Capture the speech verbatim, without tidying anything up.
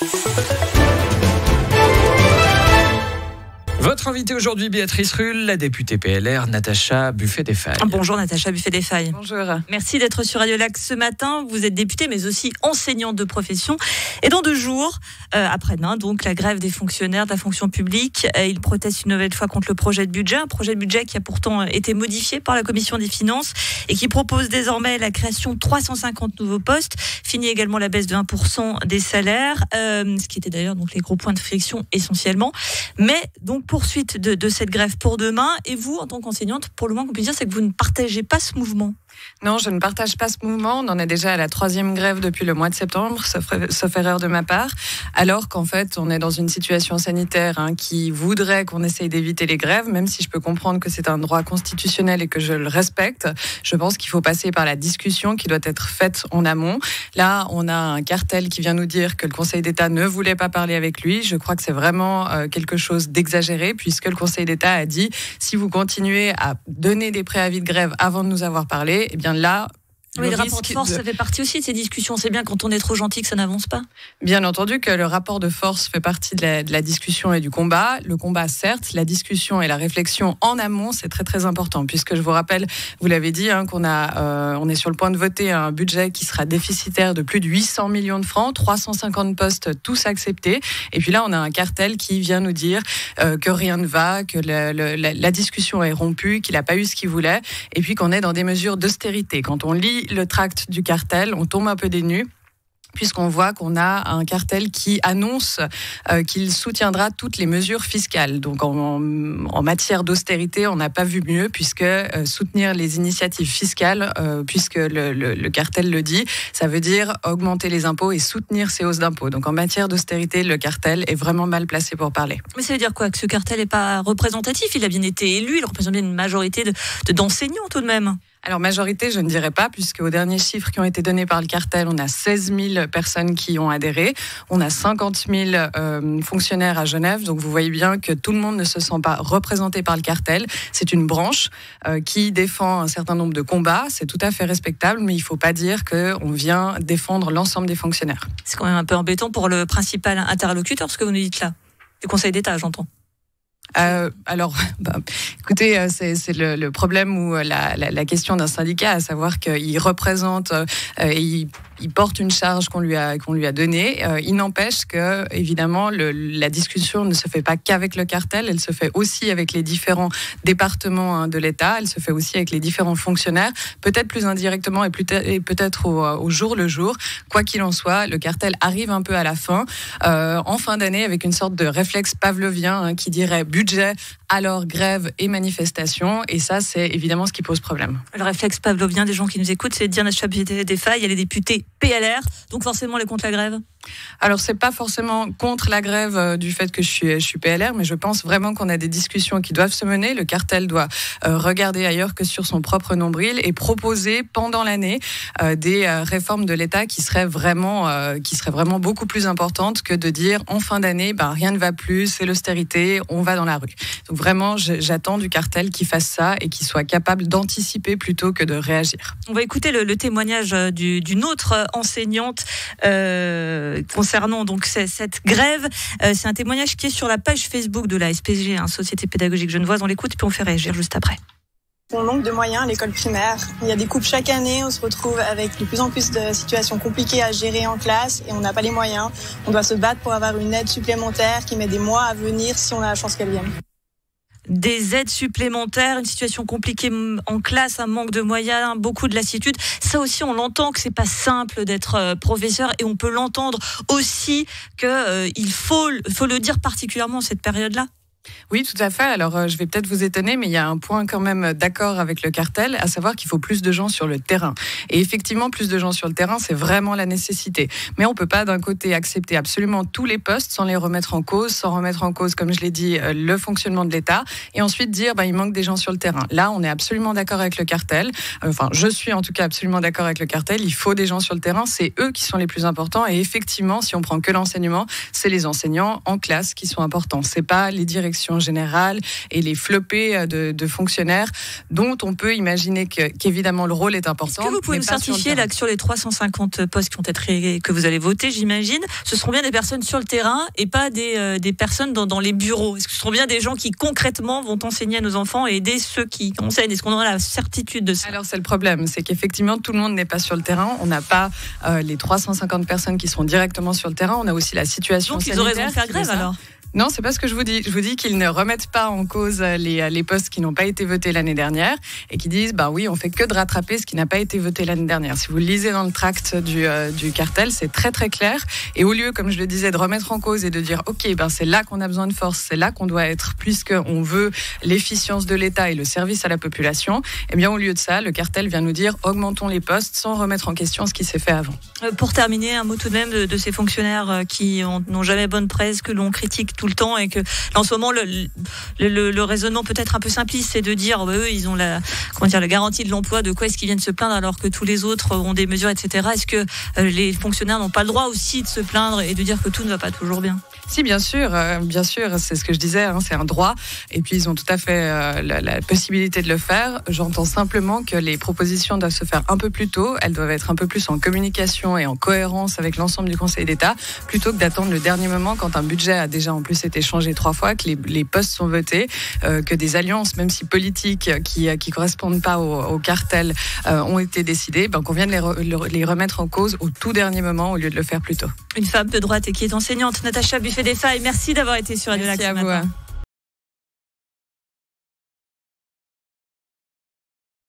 Votre invitée aujourd'hui, Béatrice Rulle, la députée P L R, Natacha Buffet-Desfailles. Bonjour Natacha Buffet-Desfailles. Bonjour. Merci d'être sur Radio Lac ce matin. Vous êtes députée mais aussi enseignante de profession. Et dans deux jours, euh, après-demain, donc la grève des fonctionnaires de la fonction publique. Euh, ils protestent une nouvelle fois contre le projet de budget. Un projet de budget qui a pourtant été modifié par la Commission des finances et qui propose désormais la création de trois cent cinquante nouveaux postes. Fini également la baisse de un pour cent des salaires, euh, ce qui était d'ailleurs donc les gros points de friction essentiellement. Mais donc poursuite de, de cette grève pour demain. Et vous, en tant qu'enseignante, pour le moins qu'on puisse dire, c'est que vous ne partagez pas ce mouvement. Non, je ne partage pas ce mouvement. On en est déjà à la troisième grève depuis le mois de septembre, sauf, sauf erreur de ma part, alors qu'en fait, on est dans une situation sanitaire hein, qui voudrait qu'on essaye d'éviter les grèves, même si je peux comprendre que c'est un droit constitutionnel et que je le respecte. Je pense qu'il faut passer par la discussion qui doit être faite en amont. Là, on a un cartel qui vient nous dire que le Conseil d'État ne voulait pas parler avec lui. Je crois que c'est vraiment euh, quelque chose d'exagéré, puisque le Conseil d'État a dit si vous continuez à donner des préavis de grève avant de nous avoir parlé, eh bien là... Oui, le, le rapport de force, de... ça fait partie aussi de ces discussions. C'est bien quand on est trop gentil que ça n'avance pas. Bien entendu que le rapport de force fait partie de la, de la discussion et du combat. Le combat, certes, la discussion et la réflexion en amont, c'est très très important. Puisque je vous rappelle, vous l'avez dit, hein, qu'on a, euh, on est sur le point de voter un budget qui sera déficitaire de plus de huit cents millions de francs, trois cent cinquante postes tous acceptés. Et puis là, on a un cartel qui vient nous dire euh, que rien ne va, que le, le, la, la discussion est rompue, qu'il n'a pas eu ce qu'il voulait, et puis qu'on est dans des mesures d'austérité. Quand on lit le tract du cartel, on tombe un peu des nues, puisqu'on voit qu'on a un cartel qui annonce euh, qu'il soutiendra toutes les mesures fiscales. Donc en, en, en matière d'austérité, on n'a pas vu mieux, puisque euh, soutenir les initiatives fiscales, euh, puisque le, le, le cartel le dit, ça veut dire augmenter les impôts et soutenir ces hausses d'impôts. Donc en matière d'austérité, le cartel est vraiment mal placé pour parler. Mais ça veut dire quoi? Que ce cartel n'est pas représentatif? Il a bien été élu, il représente bien une majorité de, de, d'enseignants tout de même. Alors, majorité, je ne dirais pas, puisque aux derniers chiffres qui ont été donnés par le cartel, on a seize mille personnes qui ont adhéré. On a cinquante mille euh, fonctionnaires à Genève. Donc, vous voyez bien que tout le monde ne se sent pas représenté par le cartel. C'est une branche euh, qui défend un certain nombre de combats. C'est tout à fait respectable, mais il ne faut pas dire qu'on vient défendre l'ensemble des fonctionnaires. C'est quand même un peu embêtant pour le principal interlocuteur, ce que vous nous dites là. Du Conseil d'État, j'entends. Euh, alors, bah, écoutez, c'est, c'est le, le problème ou la, la, la question d'un syndicat, à savoir qu'il représente euh, et il, il porte une charge qu'on lui a, qu'on lui a donnée. Euh, il n'empêche que, évidemment, le, la discussion ne se fait pas qu'avec le cartel, elle se fait aussi avec les différents départements hein, de l'État, elle se fait aussi avec les différents fonctionnaires, peut-être plus indirectement et, plus te, et peut-être au, au jour le jour. Quoi qu'il en soit, le cartel arrive un peu à la fin, euh, en fin d'année, avec une sorte de réflexe pavlovien hein, qui dirait budget, alors grève et manifestation. Et ça, c'est évidemment ce qui pose problème. Le réflexe pavlovien des gens qui nous écoutent, c'est de dire Natacha Buffet-Desfailles, elle est députée P L R, donc forcément elle est contre la grève. Alors, c'est pas forcément contre la grève euh, du fait que je suis, je suis P L R, mais je pense vraiment qu'on a des discussions qui doivent se mener. Le cartel doit euh, regarder ailleurs que sur son propre nombril et proposer pendant l'année euh, des euh, réformes de l'État qui seraient vraiment, euh, qui seraient vraiment beaucoup plus importantes que de dire en fin d'année, ben, rien ne va plus, c'est l'austérité, on va dans la rue. Donc vraiment, j'attends du cartel qu'il fasse ça et qu'il soit capable d'anticiper plutôt que de réagir. On va écouter le, le témoignage du, d'une autre enseignante euh, concernant donc cette grève. Euh, c'est un témoignage qui est sur la page Facebook de la S P G, hein, Société Pédagogique Genevoise. On l'écoute puis on fait réagir juste après. On manque de moyens à l'école primaire. Il y a des coupes chaque année, on se retrouve avec de plus en plus de situations compliquées à gérer en classe et on n'a pas les moyens. On doit se battre pour avoir une aide supplémentaire qui met des mois à venir si on a la chance qu'elle vienne. Des aides supplémentaires, une situation compliquée en classe, un manque de moyens, beaucoup de lassitude. Ça aussi, on l'entend que c'est pas simple d'être professeur et on peut l'entendre aussi que euh, il faut, faut le dire particulièrement en cette période-là. Oui, tout à fait. Alors, euh, je vais peut-être vous étonner, mais il y a un point quand même d'accord avec le cartel, à savoir qu'il faut plus de gens sur le terrain. Et effectivement, plus de gens sur le terrain, c'est vraiment la nécessité. Mais on peut pas, d'un côté, accepter absolument tous les postes sans les remettre en cause, sans remettre en cause, comme je l'ai dit, euh, le fonctionnement de l'État, et ensuite dire, bah, il manque des gens sur le terrain. Là, on est absolument d'accord avec le cartel. Enfin, je suis en tout cas absolument d'accord avec le cartel. Il faut des gens sur le terrain. C'est eux qui sont les plus importants. Et effectivement, si on prend que l'enseignement, c'est les enseignants en classe qui sont importants. C'est pas les directeurs direction générale et les flopées de, de fonctionnaires dont on peut imaginer que, qu'évidemment le rôle est important. Est-ce que vous pouvez nous certifier là, que sur les trois cent cinquante postes qui ont été, que vous allez voter, j'imagine, ce seront bien des personnes sur le terrain et pas des, euh, des personnes dans, dans les bureaux? Est-ce que ce seront bien des gens qui concrètement vont enseigner à nos enfants et aider ceux qui enseignent? Est-ce qu'on aura la certitude de ça? Alors c'est le problème, c'est qu'effectivement tout le monde n'est pas sur le terrain. On n'a pas euh, les trois cent cinquante personnes qui sont directement sur le terrain. On a aussi la situation Donc sanitaire. Donc ils auraient raison de faire grève alors? Non, c'est pas ce que je vous dis. Je vous dis qu'ils ne remettent pas en cause les, les postes qui n'ont pas été votés l'année dernière et qui disent, bah oui, on fait que de rattraper ce qui n'a pas été voté l'année dernière. Si vous le lisez dans le tract du, euh, du cartel, c'est très très clair. Et au lieu, comme je le disais, de remettre en cause et de dire, ok, ben c'est là qu'on a besoin de force, c'est là qu'on doit être, puisqu'on veut l'efficience de l'État et le service à la population, eh bien au lieu de ça, le cartel vient nous dire, augmentons les postes sans remettre en question ce qui s'est fait avant. Euh, pour terminer, un mot tout de même de, de ces fonctionnaires qui ont, n'ont jamais bonne presse, que l'on critique tout le temps et que en ce moment le, le, le, le raisonnement peut être un peu simpliste, c'est de dire bah, eux ils ont la, comment dire, la garantie de l'emploi, de quoi est-ce qu'ils viennent se plaindre alors que tous les autres ont des mesures, et cetera. Est-ce que euh, les fonctionnaires n'ont pas le droit aussi de se plaindre et de dire que tout ne va pas toujours bien? Si, bien sûr, euh, bien sûr, c'est ce que je disais, hein, c'est un droit et puis ils ont tout à fait euh, la, la possibilité de le faire. J'entends simplement que les propositions doivent se faire un peu plus tôt, elles doivent être un peu plus en communication et en cohérence avec l'ensemble du Conseil d'État, plutôt que d'attendre le dernier moment quand un budget a déjà en plus été changé trois fois, que les, les postes sont votés, euh, que des alliances, même si politiques, qui qui correspondent pas au, au cartel, euh, ont été décidées, ben, qu'on vienne les, re, les remettre en cause au tout dernier moment au lieu de le faire plus tôt. Une femme de droite et qui est enseignante, Natacha Buffet-Desfailles, merci d'avoir été sur Radio Lac ce matin.